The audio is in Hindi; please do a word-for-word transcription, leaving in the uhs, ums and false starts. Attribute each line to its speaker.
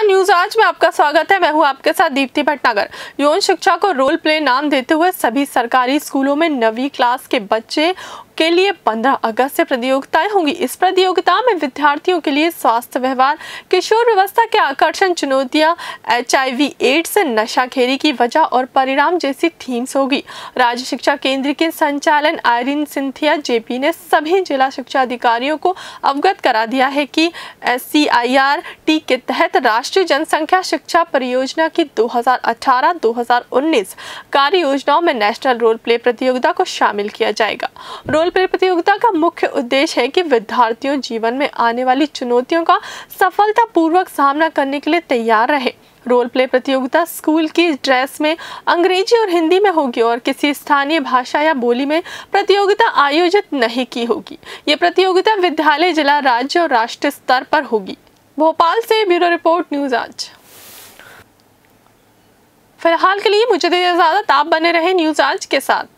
Speaker 1: न्यूज आज में आपका स्वागत है। मैं हूं आपके साथ दीप्ति भटनागर। यौन शिक्षा को रोल प्ले नाम देते हुए सभी सरकारी स्कूलों में नवीं क्लास के बच्चे के लिए पंद्रह अगस्त से प्रतियोगिताएं होंगी। इस प्रतियोगिता में विद्यार्थियों के लिए स्वास्थ्य व्यवहार, किशोर व्यवस्था के आकर्षण, चुनौतियां, एच आई वी एड्स, नशाखेरी की वजह और परिणाम जैसी थीम्स होगी। राज्य शिक्षा केंद्र के संचालन आयरिन सिंथिया जेपी ने सभी जिला शिक्षा अधिकारियों को अवगत करा दिया है कि S C I R T के तहत राष्ट्रीय जनसंख्या शिक्षा परियोजना की दो हज़ार अठारह दो हज़ार उन्नीस कार्य योजनाओं में नेशनल रोल प्ले प्रतियोगिता को शामिल किया जाएगा। रोल प्ले प्रतियोगिता का मुख्य उद्देश्य है कि विद्यार्थियों जीवन में आने वाली चुनौतियों का सफलतापूर्वक सामना करने के लिए तैयार रहे। रोल प्ले प्रतियोगिता स्कूल की ड्रेस में अंग्रेजी और हिंदी में होगी और किसी स्थानीय भाषा या बोली में प्रतियोगिता आयोजित नहीं की होगी। ये प्रतियोगिता विद्यालय, जिला, राज्य और राष्ट्रीय स्तर पर होगी। भोपाल से ब्यूरो रिपोर्ट, न्यूज आज। फिलहाल के लिए मुझे दीजिए इजाजत। आप बने रहे न्यूज आज के साथ।